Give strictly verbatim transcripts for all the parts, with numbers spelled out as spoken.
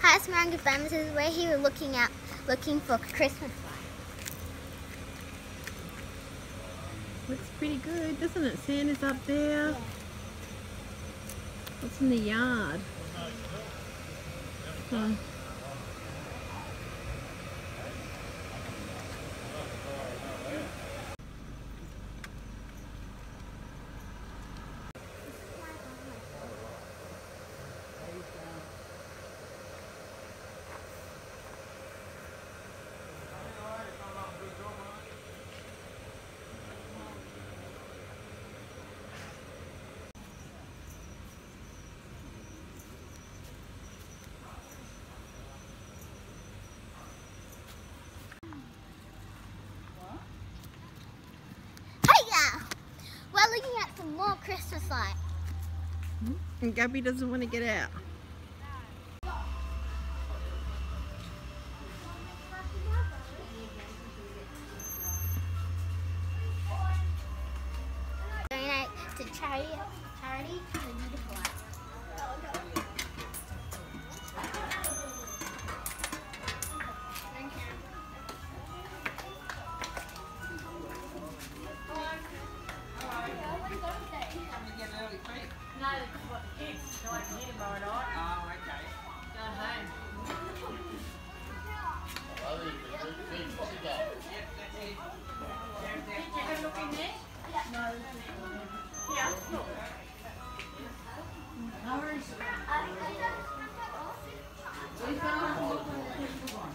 house around GABama. This is where he was looking out, looking for Christmas lights. Looks pretty good, doesn't it? Santa's up there. Yeah. What's in the yard? Huh. We're looking at some more Christmas lights. And Gabby doesn't want to get out. Donate to charity, charity for the beautiful lights. No, that's what the kids go over here tomorrow night. Oh, okay. Go home. Yep, that's it. Did you have a look in there? No. Yeah, look. No worries. We've got to look on the Christmas one.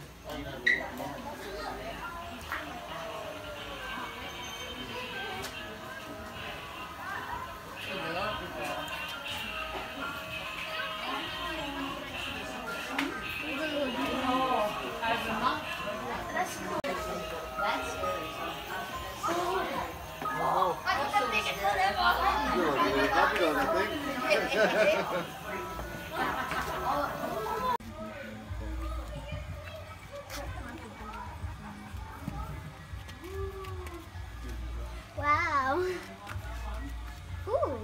Wow. Ooh.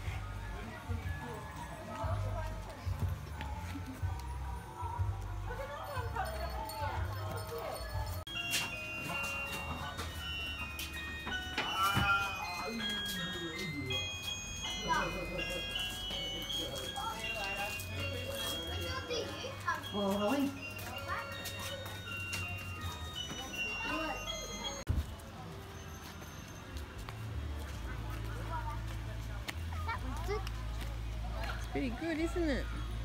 Boy. That was good. It's pretty good, isn't it?